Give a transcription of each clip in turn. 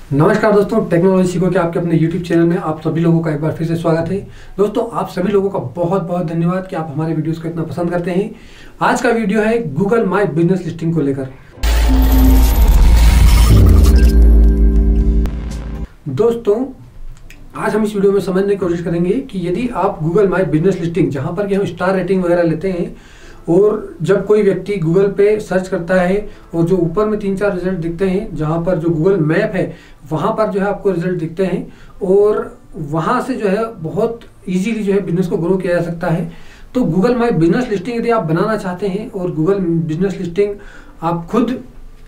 नमस्कार दोस्तों, टेक्नोलॉजी सीखो के आपके अपने YouTube चैनल में आप सभी लोगों का एक बार फिर से स्वागत है। दोस्तों, आप सभी लोगों का बहुत बहुत धन्यवाद कि आप हमारे वीडियोस को इतना पसंद करते हैं। आज का वीडियो है गूगल माई बिजनेस लिस्टिंग को लेकर। दोस्तों, आज हम इस वीडियो में समझने की कोशिश करेंगे कि यदि आप गूगल माई बिजनेस लिस्टिंग, जहां पर कि हम स्टार रेटिंग वगैरह लेते हैं, और जब कोई व्यक्ति गूगल पे सर्च करता है और जो ऊपर में 3-4 रिजल्ट दिखते हैं, जहां पर जो गूगल मैप है वहां पर जो है आपको रिजल्ट दिखते हैं और वहां से जो है बहुत इजीली जो है बिजनेस को ग्रो किया जा सकता है। तो गूगल माई बिजनेस लिस्टिंग यदि आप बनाना चाहते हैं और गूगल बिजनेस लिस्टिंग आप खुद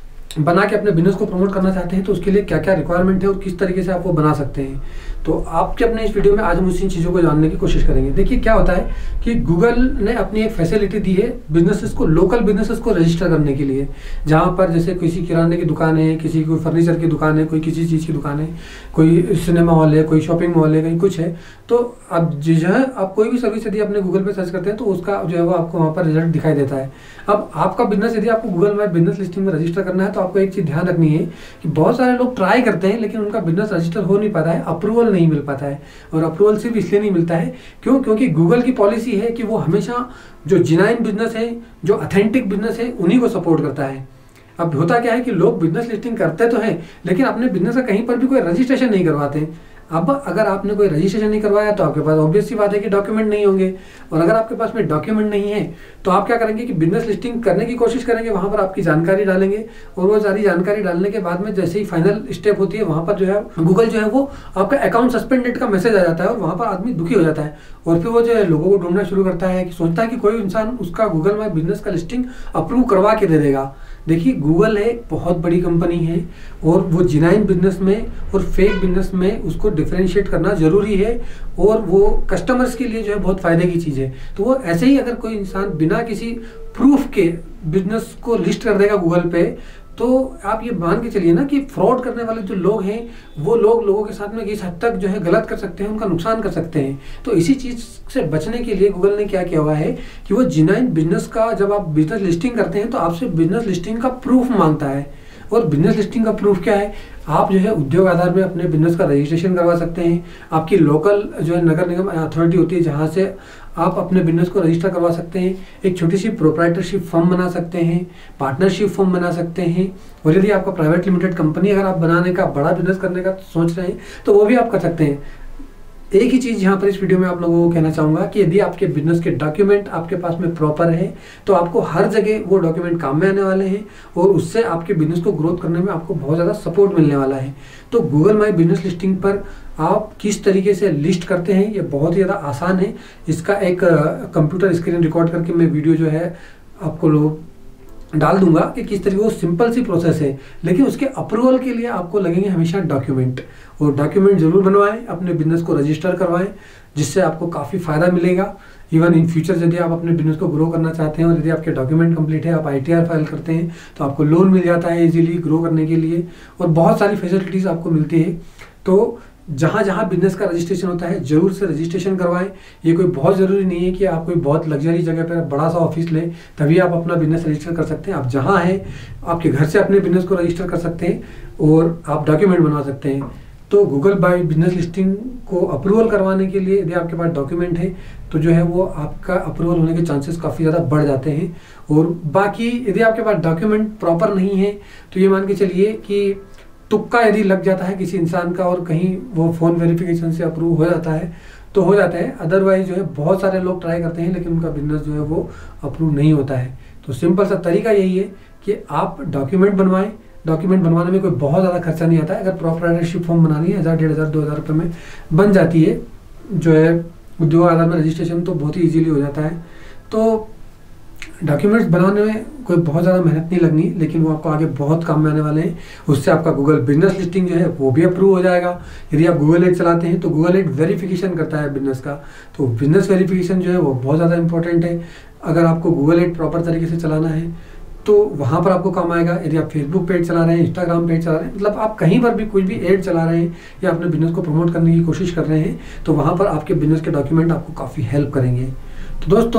बना के अपने बिजनेस को प्रमोट करना चाहते हैं, तो उसके लिए क्या क्या रिक्वायरमेंट है और किस तरीके से आप वो बना सकते हैं, तो आपके अपने इस वीडियो में आज हम उसी चीज़ों को जानने की कोशिश करेंगे। देखिए, क्या होता है कि गूगल ने अपनी एक फैसिलिटी दी है बिजनेसेस को, लोकल बिजनेसेस को रजिस्टर करने के लिए। जहाँ पर जैसे किसी किराने की दुकान है, किसी कोई फर्नीचर की दुकान है, कोई किसी चीज़ की दुकान है, कोई सिनेमा हॉल है, कोई शॉपिंग मॉल है, कहीं कुछ है, तो अब जो है आप कोई भी सर्विस यदि अपने गूगल पे सर्च करते हैं तो उसका जो है वो आपको वहाँ पर रिजल्ट दिखाई देता है। अब आपका बिजनेस यदि आपको गूगल माई बिजनेस लिस्टिंग में रजिस्टर करना है, तो आपको एक चीज़ ध्यान रखनी है कि बहुत सारे लोग ट्राई करते हैं लेकिन उनका बिजनेस रजिस्टर हो नहीं पाता है, अप्रूवल नहीं मिल पाता है। और अप्रूवल सिर्फ इसलिए नहीं मिलता है क्योंकि गूगल की पॉलिसी है कि वो हमेशा जो जेन्युइन बिजनेस है, जो ऑथेंटिक बिजनेस है, उन्हीं को सपोर्ट करता है। अब होता क्या है कि लोग बिजनेस लिस्टिंग करते तो हैं लेकिन अपने बिजनेस का कहीं पर भी कोई रजिस्ट्रेशन नहीं करवाते। अब अगर आपने कोई रजिस्ट्रेशन नहीं करवाया तो आपके पास ऑब्वियस सी बात है कि डॉक्यूमेंट नहीं होंगे, और अगर आपके पास में डॉक्यूमेंट नहीं है तो आप क्या करेंगे कि बिजनेस लिस्टिंग करने की कोशिश करेंगे, वहां पर आपकी जानकारी डालेंगे और वो सारी जानकारी डालने के बाद में जैसे ही फाइनल स्टेप होती है वहां पर जो है गूगल जो है वो आपका अकाउंट सस्पेंडेड का मैसेज आ जाता है और वहां पर आदमी दुखी हो जाता है और फिर वो जो है लोगों को ढूंढना शुरू करता है कि सोचता है कि कोई इंसान उसका गूगल माई बिजनेस का लिस्टिंग अप्रूव करवा के दे देगा। देखिए, गूगल एक बहुत बड़ी कंपनी है और वो जेन्युइन बिजनेस में और फेक बिजनेस में उसको डिफरेंशिएट करना जरूरी है और वो कस्टमर्स के लिए जो है बहुत फायदे की चीज़ है। तो वो ऐसे ही अगर कोई इंसान बिना किसी प्रूफ के बिजनेस को लिस्ट कर देगा गूगल पे, तो आप ये मान के चलिए ना कि फ्रॉड करने वाले जो लोग हैं वो लोगों के साथ में किस हद तक जो है गलत कर सकते हैं, उनका नुकसान कर सकते हैं। तो इसी चीज़ से बचने के लिए गूगल ने क्या किया हुआ है कि वो जेन्युइन बिजनेस का, जब आप बिजनेस लिस्टिंग करते हैं तो आपसे बिजनेस लिस्टिंग का प्रूफ मांगता है। और बिजनेस लिस्टिंग का प्रूफ क्या है? आप जो है उद्योग आधार में अपने बिजनेस का रजिस्ट्रेशन करवा सकते हैं। आपकी लोकल जो है नगर निगम अथॉरिटी होती है जहाँ से आप अपने बिजनेस को रजिस्टर करवा सकते हैं। एक छोटी सी प्रोप्राइटरशिप फर्म बना सकते हैं, पार्टनरशिप फर्म बना सकते हैं, और यदि आपका प्राइवेट लिमिटेड कंपनी अगर आप बनाने का, बड़ा बिजनेस करने का सोच रहे हैं तो वो भी आप कर सकते हैं। एक ही चीज़ यहाँ पर इस वीडियो में आप लोगों को कहना चाहूँगा कि यदि आपके बिजनेस के डॉक्यूमेंट आपके पास में प्रॉपर है तो आपको हर जगह वो डॉक्यूमेंट काम में आने वाले हैं और उससे आपके बिजनेस को ग्रोथ करने में आपको बहुत ज़्यादा सपोर्ट मिलने वाला है। तो गूगल माई बिजनेस लिस्टिंग पर आप किस तरीके से लिस्ट करते हैं ये बहुत ही ज़्यादा आसान है। इसका एक कंप्यूटर स्क्रीन रिकॉर्ड करके मैं वीडियो जो है आपको लोग डाल दूंगा कि किस तरीके, वो सिंपल सी प्रोसेस है, लेकिन उसके अप्रूवल के लिए आपको लगेंगे हमेशा डॉक्यूमेंट, और डॉक्यूमेंट जरूर बनवाएं, अपने बिजनेस को रजिस्टर करवाएं, जिससे आपको काफ़ी फ़ायदा मिलेगा। इवन इन फ्यूचर यदि आप अपने बिजनेस को ग्रो करना चाहते हैं और यदि आपके डॉक्यूमेंट कंप्लीट है, आप ITR फाइल करते हैं तो आपको लोन मिल जाता है इजीली ग्रो करने के लिए, और बहुत सारी फैसिलिटीज़ आपको मिलती है। तो जहाँ जहाँ बिजनेस का रजिस्ट्रेशन होता है जरूर से रजिस्ट्रेशन करवाएं। ये कोई बहुत ज़रूरी नहीं है कि आप कोई बहुत लग्जरी जगह पर बड़ा सा ऑफिस लें तभी आप अपना बिजनेस रजिस्टर कर सकते हैं। आप जहाँ हैं आपके घर से अपने बिजनेस को रजिस्टर कर सकते हैं और आप डॉक्यूमेंट बनवा सकते हैं। तो गूगल बाय बिजनेस लिस्टिंग को अप्रूवल करवाने के लिए यदि आपके पास डॉक्यूमेंट है तो जो है वो आपका अप्रूवल होने के चांसेस काफ़ी ज़्यादा बढ़ जाते हैं। और बाकी यदि आपके पास डॉक्यूमेंट प्रॉपर नहीं है तो ये मान के चलिए कि तुक्का यदि लग जाता है किसी इंसान का और कहीं वो फ़ोन वेरिफिकेशन से अप्रूव हो जाता है तो हो जाता है, अदरवाइज जो है बहुत सारे लोग ट्राई करते हैं लेकिन उनका बिजनेस जो है वो अप्रूव नहीं होता है। तो सिंपल सा तरीका यही है कि आप डॉक्यूमेंट बनवाएं। डॉक्यूमेंट बनवाने में कोई बहुत ज़्यादा खर्चा नहीं आता है। अगर प्रोप्राइटरशिप फॉर्म बनानी है 1000-1500-2000 रुपये में बन जाती है, जो है उद्योग आधार में रजिस्ट्रेशन तो बहुत ही ईजीली हो जाता है। तो डॉक्यूमेंट्स बनाने में कोई बहुत ज़्यादा मेहनत नहीं लगनी, लेकिन वो आपको आगे बहुत काम में आने वाले हैं। उससे आपका गूगल बिजनेस लिस्टिंग जो है वो भी अप्रूव हो जाएगा। यदि आप गूगल एड चलाते हैं तो गूगल एड वेरिफिकेशन करता है बिजनेस का, तो बिजनेस वेरिफिकेशन जो है वो बहुत ज़्यादा इंपॉर्टेंट है। अगर आपको गूगल एड प्रॉपर तरीके से चलाना है तो वहाँ पर आपको काम आएगा। यदि आप फेसबुक पेज चला रहे हैं, इंस्टाग्राम पेज चला रहे हैं, मतलब आप कहीं पर भी कोई भी एड चला रहे हैं या अपने बिजनेस को प्रमोट करने की कोशिश कर रहे हैं, तो वहाँ पर आपके बिजनेस के डॉक्यूमेंट आपको काफ़ी हेल्प करेंगे। तो दोस्तों,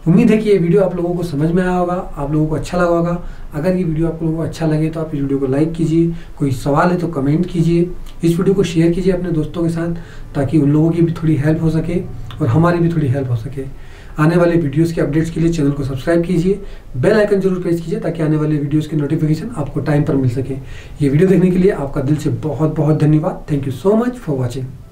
उम्मीद है कि ये वीडियो आप लोगों को समझ में आया होगा, आप लोगों को अच्छा लगा होगा। अगर ये वीडियो आप लोगों को अच्छा लगे तो आप इस वीडियो को लाइक कीजिए, कोई सवाल है तो कमेंट कीजिए, इस वीडियो को शेयर कीजिए अपने दोस्तों के साथ, ताकि उन लोगों की भी थोड़ी हेल्प हो सके और हमारी भी थोड़ी हेल्प हो सके। आने वाले वीडियोस के अपडेट्स के लिए चैनल को सब्सक्राइब कीजिए, बेल आइकन जरूर प्रेस कीजिए ताकि आने वाले वीडियोस के नोटिफिकेशन आपको टाइम पर मिल सके। ये वीडियो देखने के लिए आपका दिल से बहुत बहुत धन्यवाद। Thank you so much for watching.